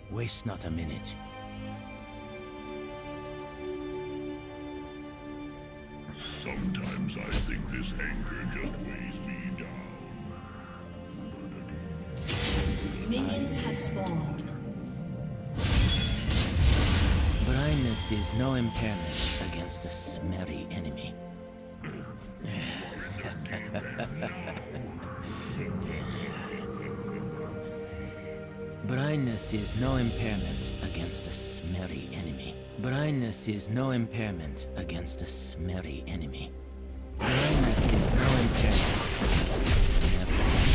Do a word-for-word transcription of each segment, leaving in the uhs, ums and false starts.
Waste not a minute. Sometimes I think this anger just weighs me down. Minions have spawned. Blindness is no impairment against a smelly enemy. Blindness is no impairment against a smelly enemy. Blindness is no impairment against a smelly enemy. Blindness is no impairment against a smelly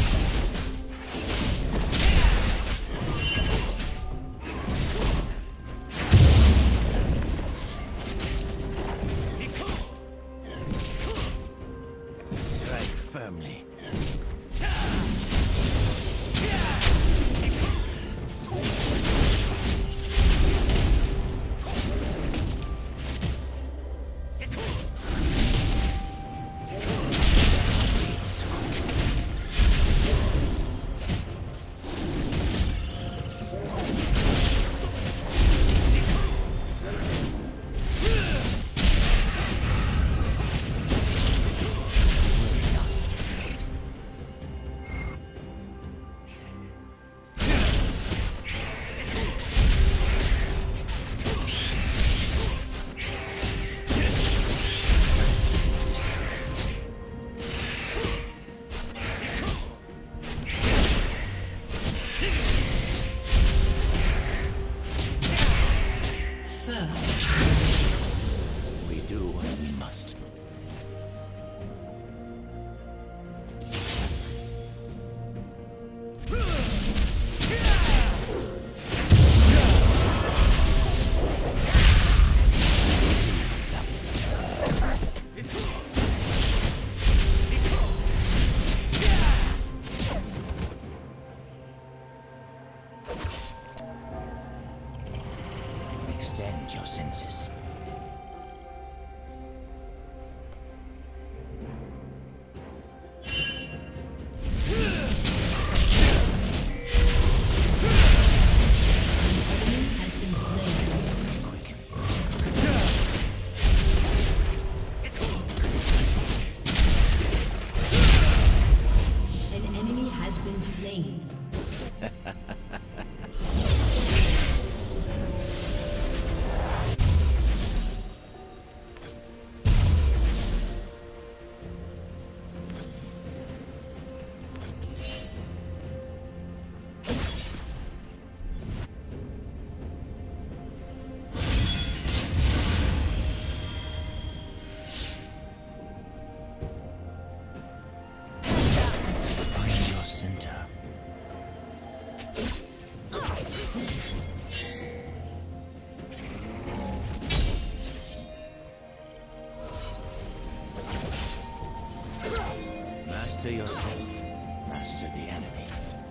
enemy. Strike firmly. We do what we must. Extend your senses. Has been slain. Quicken. An enemy has been slain. Master yourself. Master the enemy.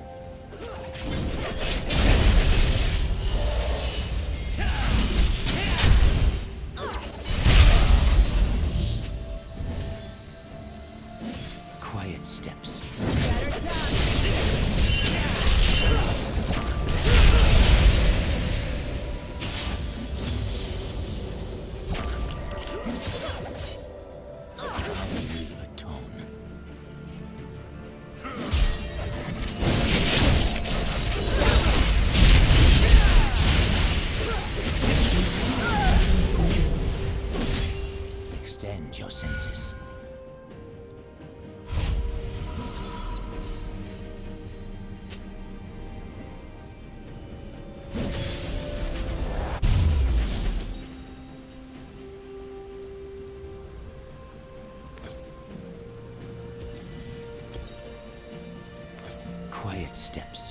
Quiet steps. Extend your senses. Quiet steps.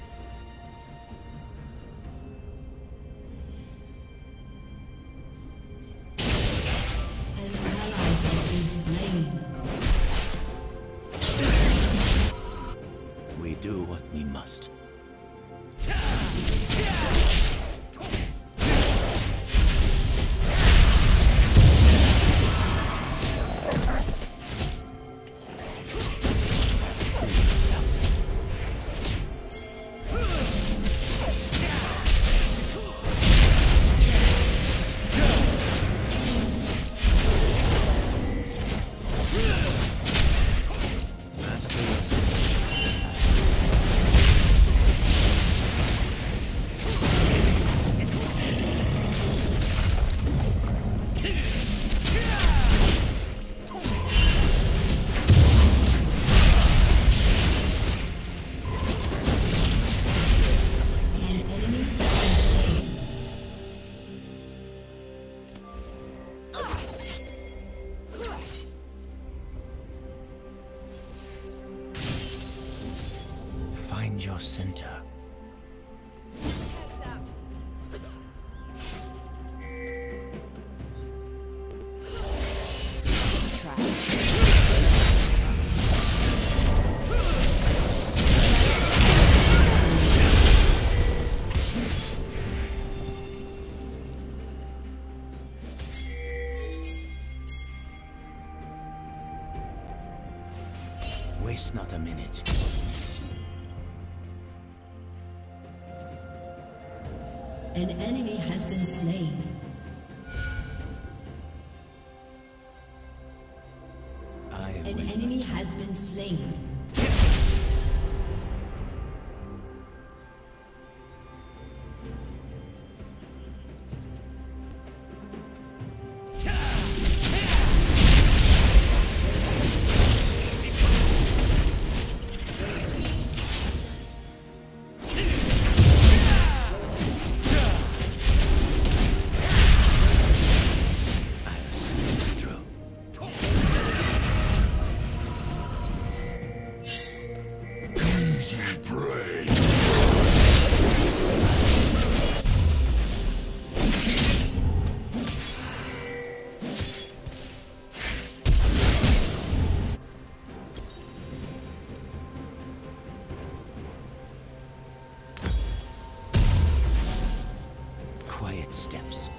An ally has been slain. We do what we must. your center. Heads up. Waste not a minute. An enemy has been slain. I An will. enemy has been slain. I'll see this through. Easy prey. Quiet steps.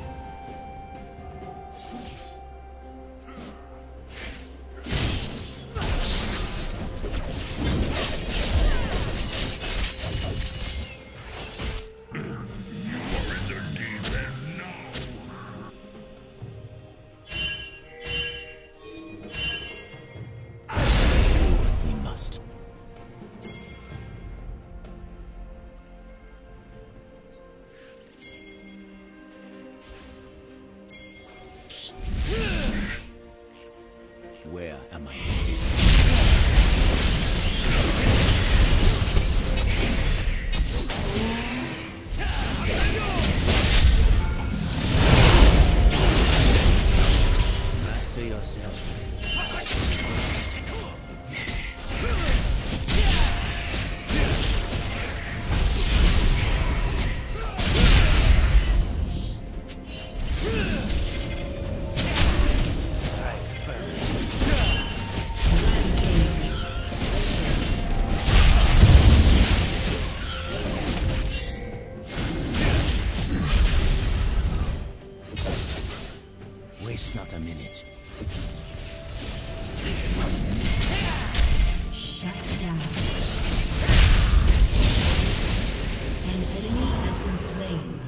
You are in the deep end now. We must. Where am I headed? Master yourself. Waste not a minute. Shut down. An enemy has been slain.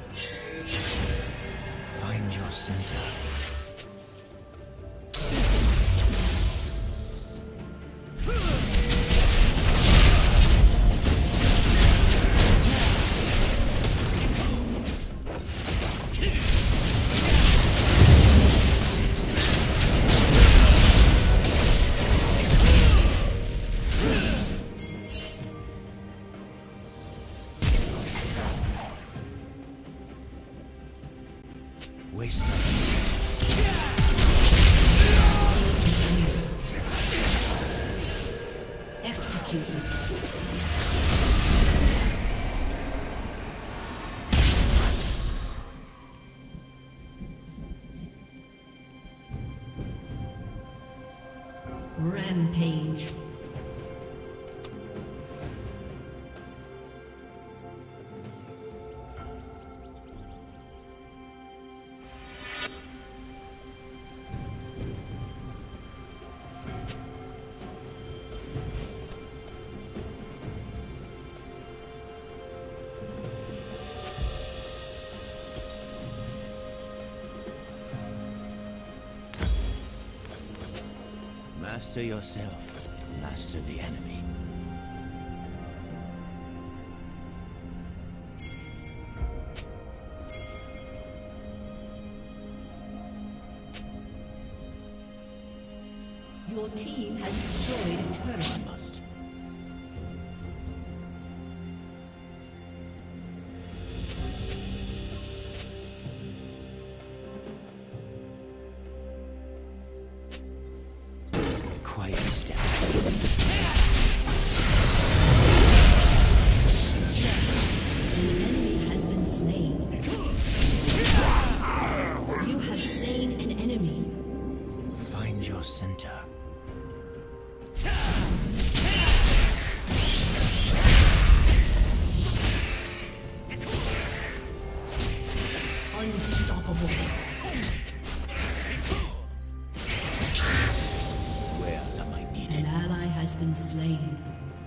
Find your center. Waste not a minute. Executed. Rampage. Master yourself. Master the enemy. Your team has destroyed a turret. Must. Quiet step. Unstoppable. Where am I needed? An ally has been slain.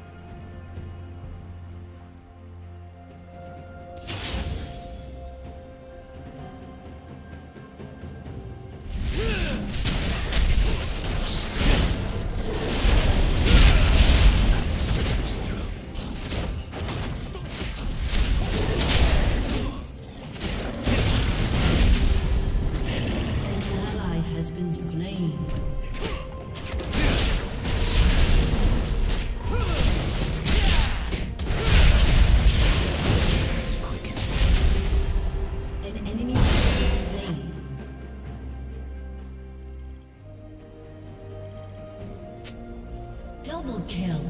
Double kill.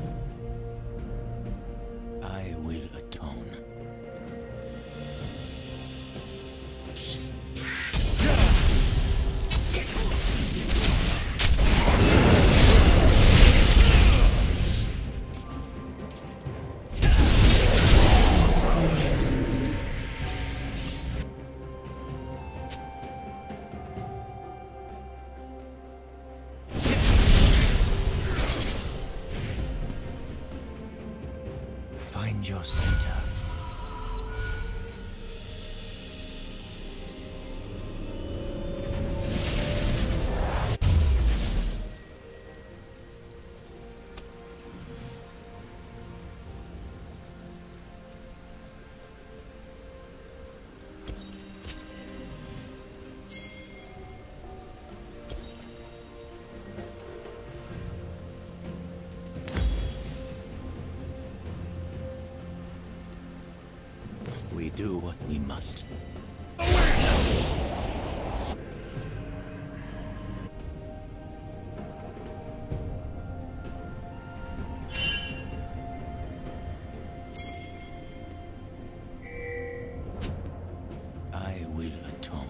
I will atone. Find your center. We do what we must. I will atone.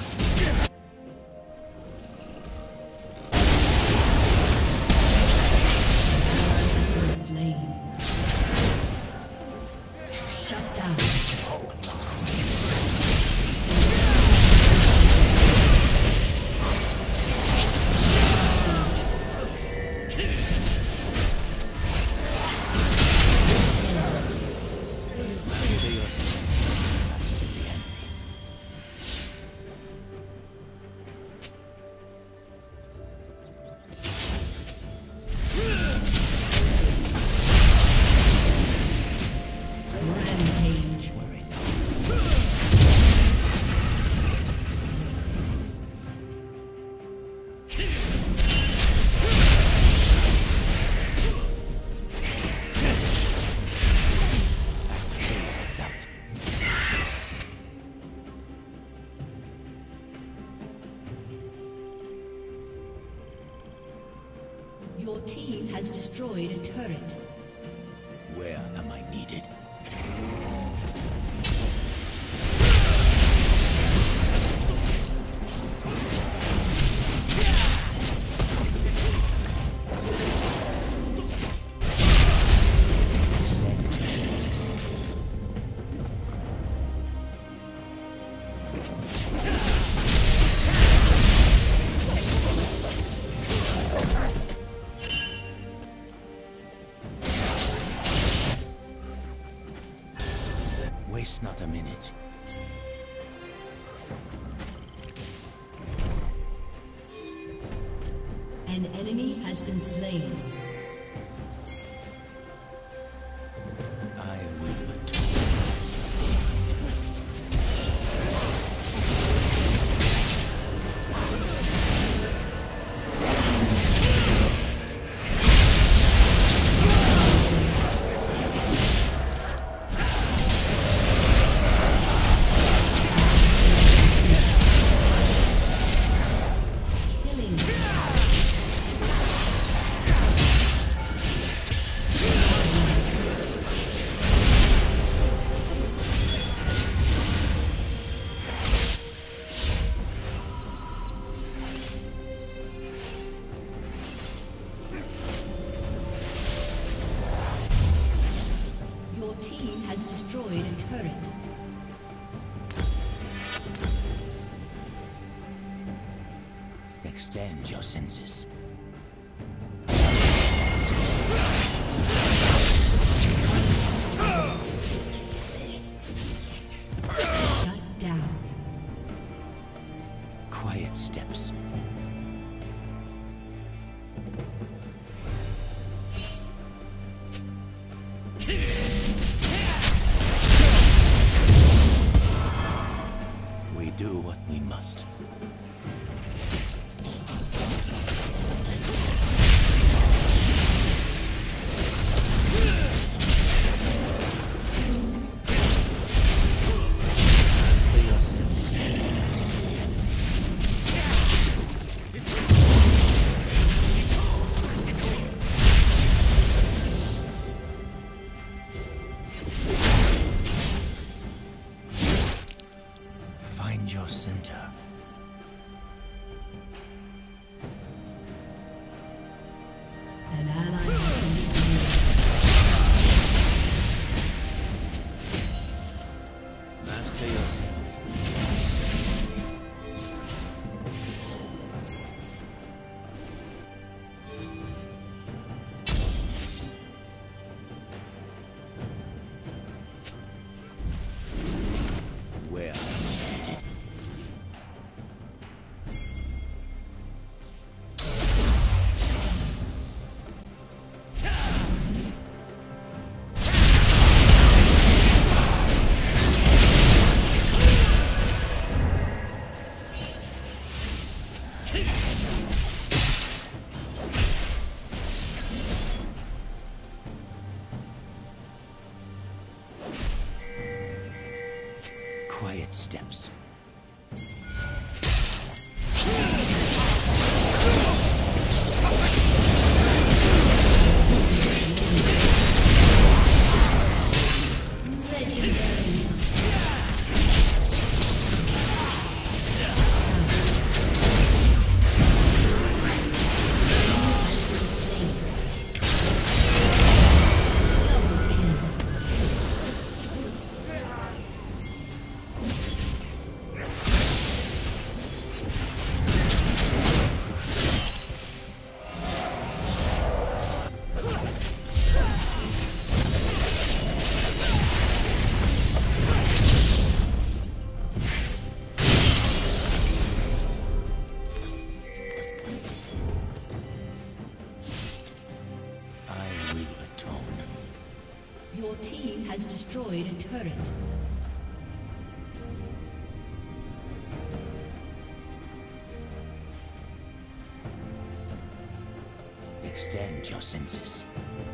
Slain. Shut down. Your team has destroyed a turret. Where am I needed? Stand your senses. Waste not a minute. An enemy has been slain. I will atone. Killing. Extend your senses. Shut down. Quiet steps. We do what we must. Find your center. An ally has been slain. Master yourself. Where are you headed? Quiet steps. I will atone. Your team has destroyed a turret. Extend your senses.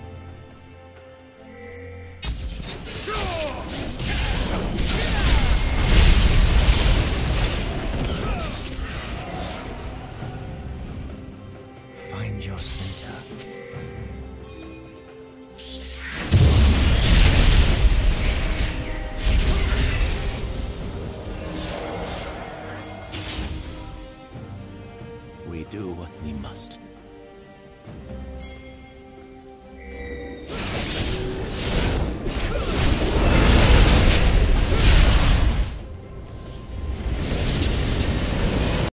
Find your center. We do what we must.